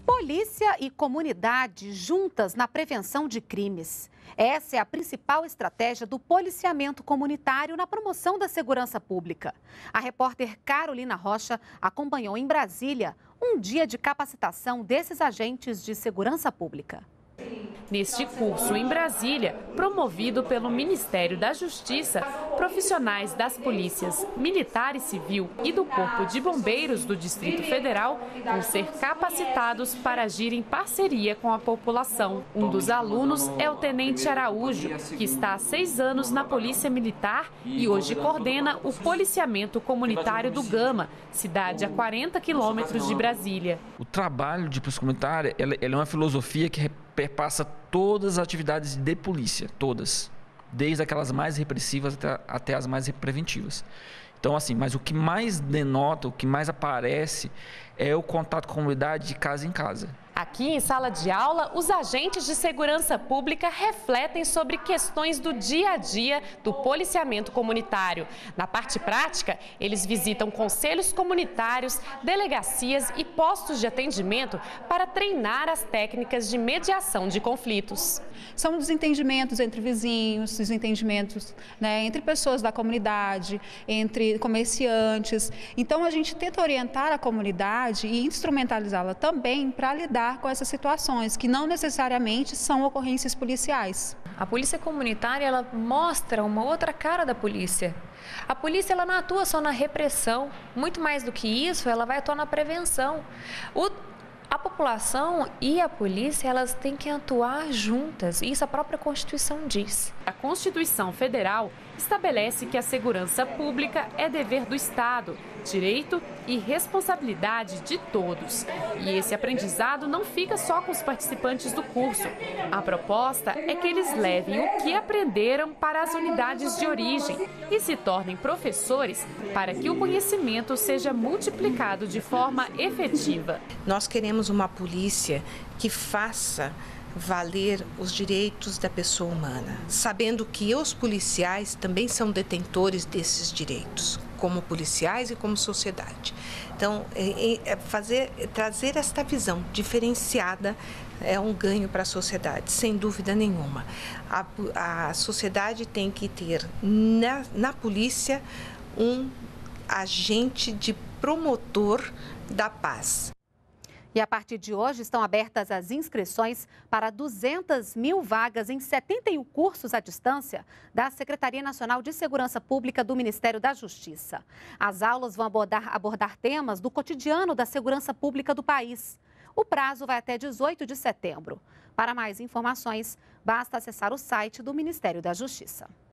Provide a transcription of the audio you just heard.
Polícia e comunidade juntas na prevenção de crimes. Essa é a principal estratégia do policiamento comunitário na promoção da segurança pública. A repórter Carolina Rocha acompanhou em Brasília um dia de capacitação desses agentes de segurança pública. Neste curso em Brasília, promovido pelo Ministério da Justiça, profissionais das polícias militar e civil e do Corpo de Bombeiros do Distrito Federal vão ser capacitados para agir em parceria com a população. Um dos alunos é o Tenente Araújo, que está há 6 anos na Polícia Militar e hoje coordena o policiamento comunitário do Gama, cidade a 40 quilômetros de Brasília. O trabalho de polícia comunitária ela é uma filosofia que perpassa todas as atividades de polícia, todas, desde aquelas mais repressivas até as mais preventivas. Então, assim, mas o que mais denota, o que mais aparece é o contato com a comunidade de casa em casa. Aqui em sala de aula, os agentes de segurança pública refletem sobre questões do dia a dia do policiamento comunitário. Na parte prática, eles visitam conselhos comunitários, delegacias e postos de atendimento para treinar as técnicas de mediação de conflitos. São desentendimentos entre vizinhos, desentendimentos, entre pessoas da comunidade, entre comerciantes. Então, a gente tenta orientar a comunidade e instrumentalizá-la também para lidar com essas situações, que não necessariamente são ocorrências policiais. A polícia comunitária, ela mostra uma outra cara da polícia. A polícia, ela não atua só na repressão, muito mais do que isso, ela vai atuar na prevenção. A população e a polícia, elas têm que atuar juntas, isso a própria Constituição diz. A Constituição Federal estabelece que a segurança pública é dever do Estado, direito e responsabilidade de todos. E esse aprendizado não fica só com os participantes do curso. A proposta é que eles levem o que aprenderam para as unidades de origem e se tornem professores para que o conhecimento seja multiplicado de forma efetiva. Nós queremos uma polícia que faça valer os direitos da pessoa humana, sabendo que os policiais também são detentores desses direitos, como policiais e como sociedade. Então, trazer esta visão diferenciada é um ganho para a sociedade, sem dúvida nenhuma. A sociedade tem que ter na polícia um agente de promotor da paz. E a partir de hoje estão abertas as inscrições para 200 mil vagas em 71 cursos à distância da Secretaria Nacional de Segurança Pública do Ministério da Justiça. As aulas vão abordar temas do cotidiano da segurança pública do país. O prazo vai até 18 de setembro. Para mais informações, basta acessar o site do Ministério da Justiça.